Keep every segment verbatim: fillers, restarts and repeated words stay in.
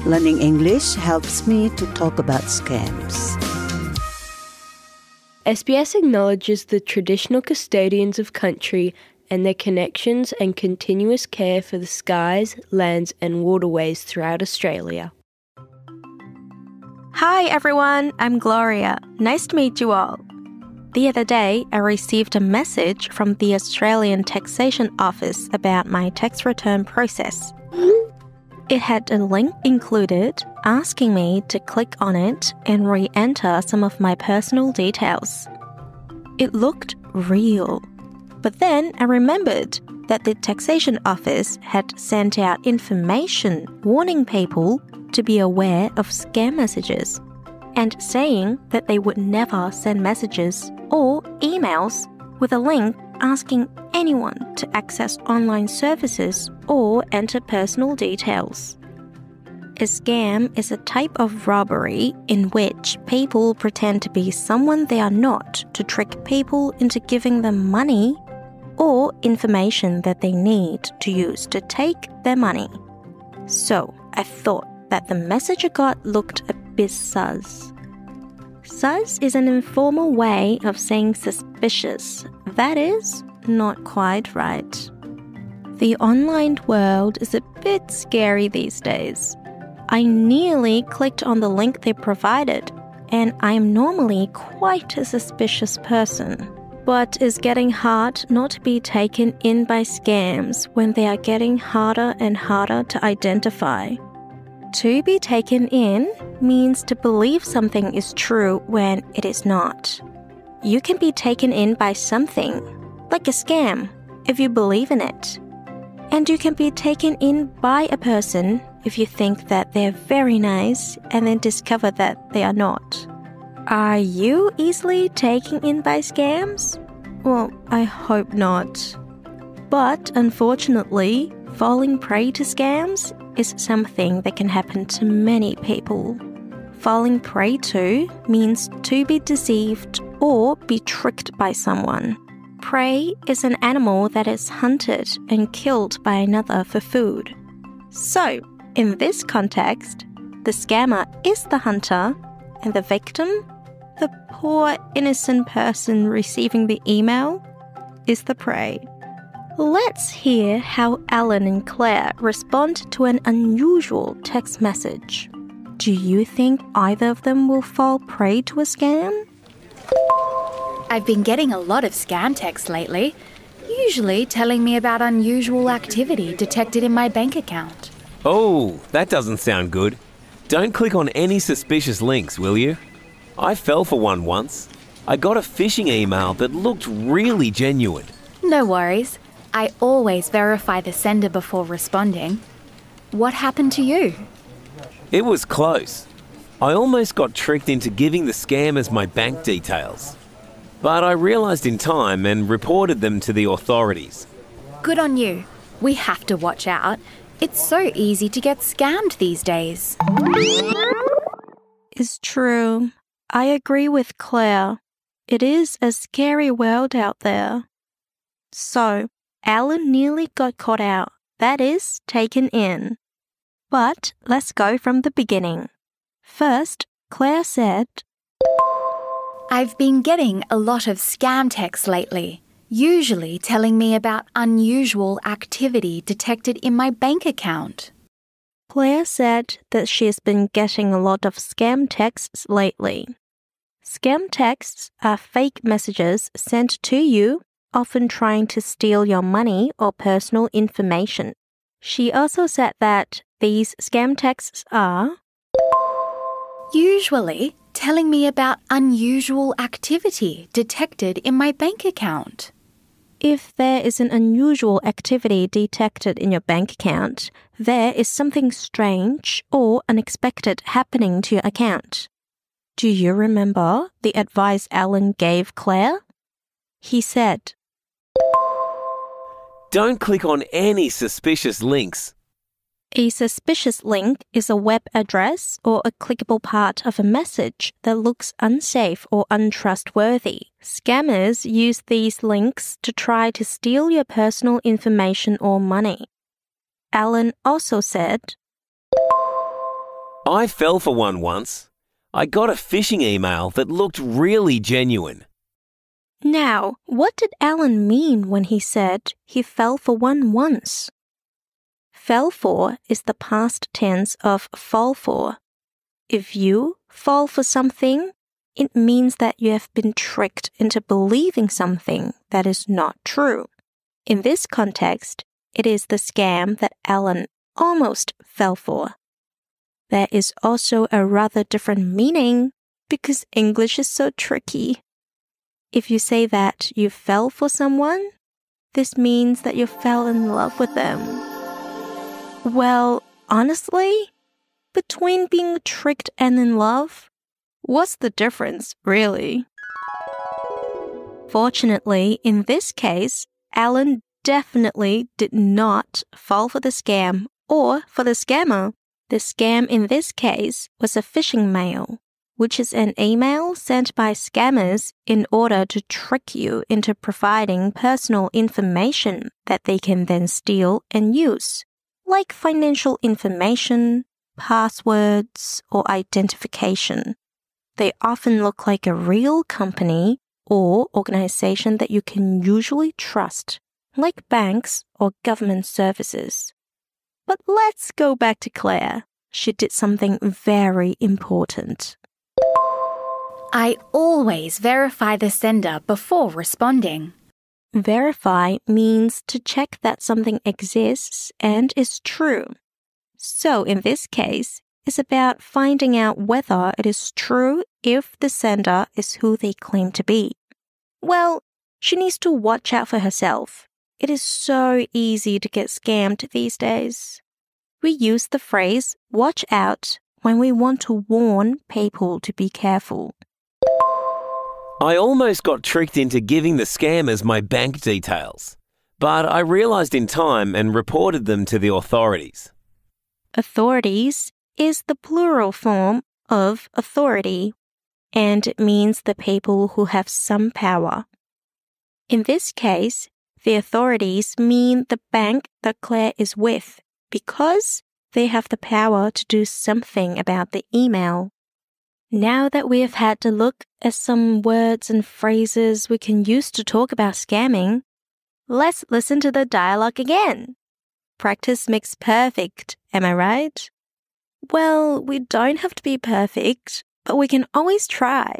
Learning English helps me to talk about scams. S B S acknowledges the traditional custodians of country and their connections and continuous care for the skies, lands and waterways throughout Australia. Hi everyone, I'm Gloria. Nice to meet you all. The other day, I received a message from the Australian Taxation Office about my tax return process. It had a link included asking me to click on it and re-enter some of my personal details. It looked real. But then I remembered that the Taxation Office had sent out information warning people to be aware of scam messages and saying that they would never send messages or emails with a link asking anyone to access online services or enter personal details. A scam is a type of robbery in which people pretend to be someone they are not to trick people into giving them money or information that they need to use to take their money. So I thought that the message I got looked a bit sus. Sus is an informal way of saying suspicious. That is, not quite right. The online world is a bit scary these days. I nearly clicked on the link they provided, and I am normally quite a suspicious person. But it's getting hard not to be taken in by scams when they are getting harder and harder to identify. To be taken in means to believe something is true when it is not. You can be taken in by something, like a scam, if you believe in it. And you can be taken in by a person if you think that they're very nice and then discover that they are not. Are you easily taken in by scams? Well, I hope not. But unfortunately, falling prey to scams is something that can happen to many people. Falling prey to means to be deceived or be tricked by someone. Prey is an animal that is hunted and killed by another for food. So, in this context, the scammer is the hunter and the victim, the poor innocent person receiving the email, is the prey. Let's hear how Alan and Claire respond to an unusual text message. Do you think either of them will fall prey to a scam? I've been getting a lot of scam texts lately, usually telling me about unusual activity detected in my bank account. Oh, that doesn't sound good. Don't click on any suspicious links, will you? I fell for one once. I got a phishing email that looked really genuine. No worries. I always verify the sender before responding. What happened to you? It was close. I almost got tricked into giving the scammers my bank details. But I realised in time and reported them to the authorities. Good on you. We have to watch out. It's so easy to get scammed these days. It's true. I agree with Claire. It is a scary world out there. So, Alan nearly got caught out. That is, taken in. But let's go from the beginning. First, Claire said, I've been getting a lot of scam texts lately, usually telling me about unusual activity detected in my bank account. Claire said that she has been getting a lot of scam texts lately. Scam texts are fake messages sent to you, often trying to steal your money or personal information. She also said that these scam texts are usually telling me about unusual activity detected in my bank account. If there is an unusual activity detected in your bank account, there is something strange or unexpected happening to your account. Do you remember the advice Alan gave Claire? He said, Don't click on any suspicious links. A suspicious link is a web address or a clickable part of a message that looks unsafe or untrustworthy. Scammers use these links to try to steal your personal information or money. Alan also said, I fell for one once. I got a phishing email that looked really genuine. Now, what did Alan mean when he said he fell for one once? Fell for is the past tense of fall for. If you fall for something, it means that you have been tricked into believing something that is not true. In this context, it is the scam that Alan almost fell for. There is also a rather different meaning because English is so tricky. If you say that you fell for someone, this means that you fell in love with them. Well, honestly, between being tricked and in love, what's the difference, really? Fortunately, in this case, Alan definitely did not fall for the scam or for the scammer. The scam in this case was a phishing mail, which is an email sent by scammers in order to trick you into providing personal information that they can then steal and use, like financial information, passwords, or identification. They often look like a real company or organization that you can usually trust, like banks or government services. But let's go back to Claire. She did something very important. I always verify the sender before responding. Verify means to check that something exists and is true. So in this case, it's about finding out whether it is true if the sender is who they claim to be. Well, she needs to watch out for herself. It is so easy to get scammed these days. We use the phrase watch out when we want to warn people to be careful. I almost got tricked into giving the scammers my bank details, but I realised in time and reported them to the authorities. Authorities is the plural form of authority, and it means the people who have some power. In this case, the authorities mean the bank that Claire is with because they have the power to do something about the email. Now that we have had to look at some words and phrases we can use to talk about scamming, let's listen to the dialogue again. Practice makes perfect, am I right? Well, we don't have to be perfect, but we can always try.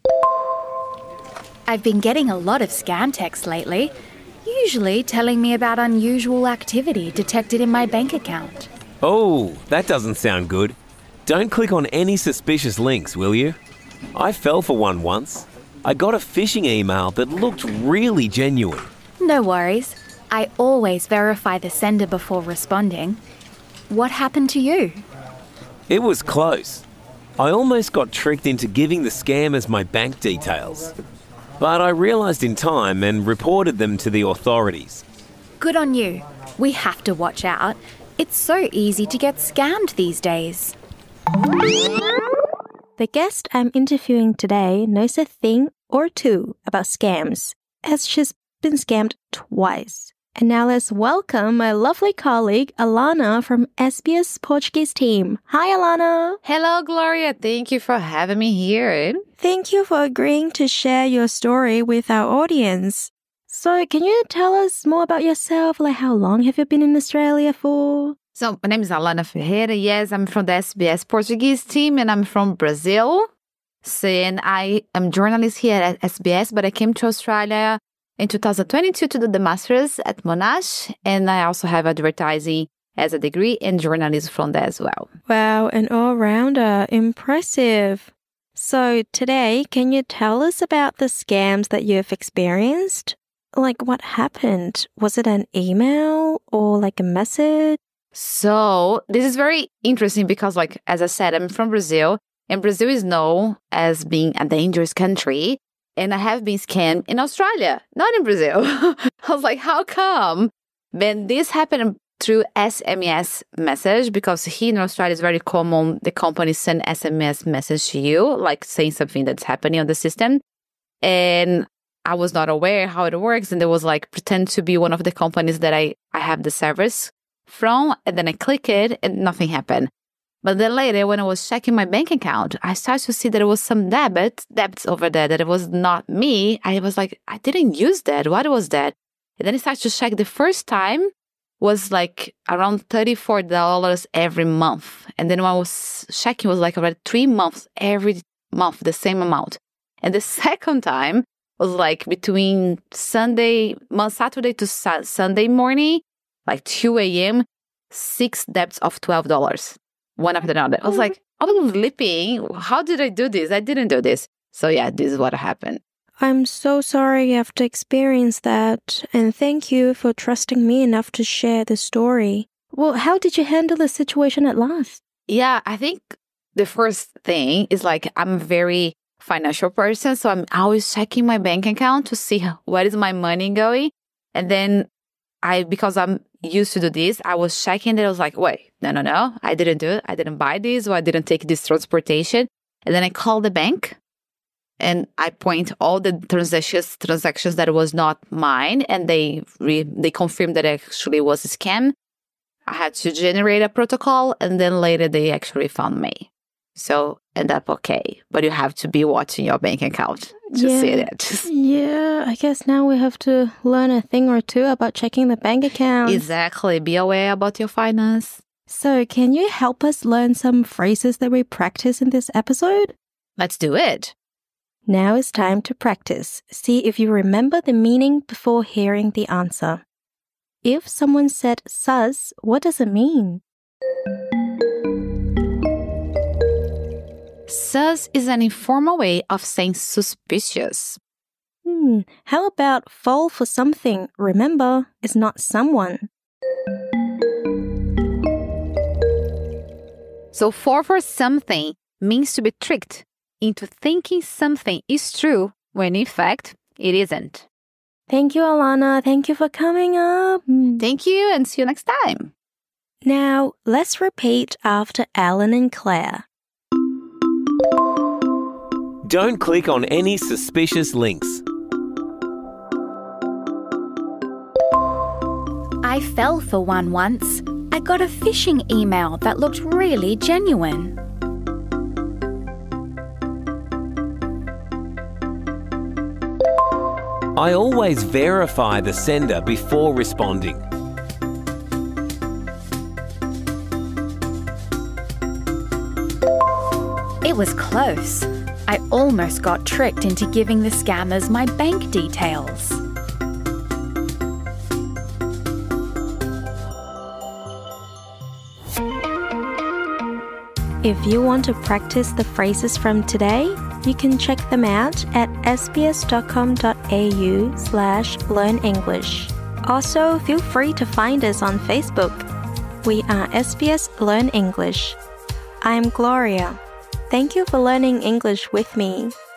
I've been getting a lot of scam texts lately, usually telling me about unusual activity detected in my bank account. Oh, that doesn't sound good. Don't click on any suspicious links, will you? I fell for one once. I got a phishing email that looked really genuine. No worries. I always verify the sender before responding. What happened to you? It was close. I almost got tricked into giving the scammers my bank details. But I realised in time and reported them to the authorities. Good on you. We have to watch out. It's so easy to get scammed these days. The guest I'm interviewing today knows a thing or two about scams, as she's been scammed twice. And now let's welcome my lovely colleague, Alana from S B S Portuguese team. Hi, Alana. Hello, Gloria. Thank you for having me here. Thank you for agreeing to share your story with our audience. So can you tell us more about yourself? Like, how long have you been in Australia for? So my name is Alana Ferreira. Yes, I'm from the S B S Portuguese team and I'm from Brazil. So, and I am a journalist here at S B S, but I came to Australia in two thousand twenty-two to do the master's at Monash. And I also have advertising as a degree and journalism from there as well. Wow, an all-rounder. Impressive. So today, can you tell us about the scams that you've experienced? Like, what happened? Was it an email or like a message? So this is very interesting because, like, as I said, I'm from Brazil and Brazil is known as being a dangerous country. And I have been scammed in Australia, not in Brazil. I was like, how come? Then this happened through S M S message because here in Australia it's very common. The companies send S M S message to you, like saying something that's happening on the system. And I was not aware how it works. And there was like pretend to be one of the companies that I, I have the service from. And then I click it and nothing happened. But then later, when I was checking my bank account, I started to see that there was some debit, debts over there, that it was not me. I was like, I didn't use that. What was that? And then I started to check. The first time was like around thirty-four dollars every month. And then when I was checking, it was like around three months, every month, the same amount. And the second time was like between Sunday, Saturday to su- Sunday morning, like two a.m., six debts of twelve dollars. One after another. I was like, I was sleeping. How did I do this? I didn't do this. So yeah, this is what happened. I'm so sorry you have to experience that, and thank you for trusting me enough to share the story. Well, how did you handle the situation at last? Yeah, I think the first thing is like I'm a very financial person, so I'm always checking my bank account to see where is my money going. And then I, because I'm used to do this, I was checking it. I was like, wait, no, no, no, I didn't do it. I didn't buy this, or I didn't take this transportation. And then I called the bank and I point all the transactions transactions that was not mine, and they re, they confirmed that it actually was a scam. I had to generate a protocol, and then later they actually found me. So end up okay, but you have to be watching your bank account to yeah. see that. Yeah, I guess now we have to learn a thing or two about checking the bank account. Exactly. Be aware about your finance. So can you help us learn some phrases that we practice in this episode? Let's do it. Now it's time to practice. See if you remember the meaning before hearing the answer. If someone said sus, what does it mean? Sus is an informal way of saying suspicious. Hmm, how about fall for something? Remember, it's not someone. So fall for something means to be tricked into thinking something is true when in fact it isn't. Thank you, Alana. Thank you for coming up. Thank you, and see you next time. Now, let's repeat after Alan and Claire. Don't click on any suspicious links. I fell for one once. I got a phishing email that looked really genuine. I always verify the sender before responding. It was close. I almost got tricked into giving the scammers my bank details. If you want to practice the phrases from today, you can check them out at sbs.com.au slash learn English. Also, feel free to find us on Facebook. We are S B S Learn English. I'm Gloria. Thank you for learning English with me.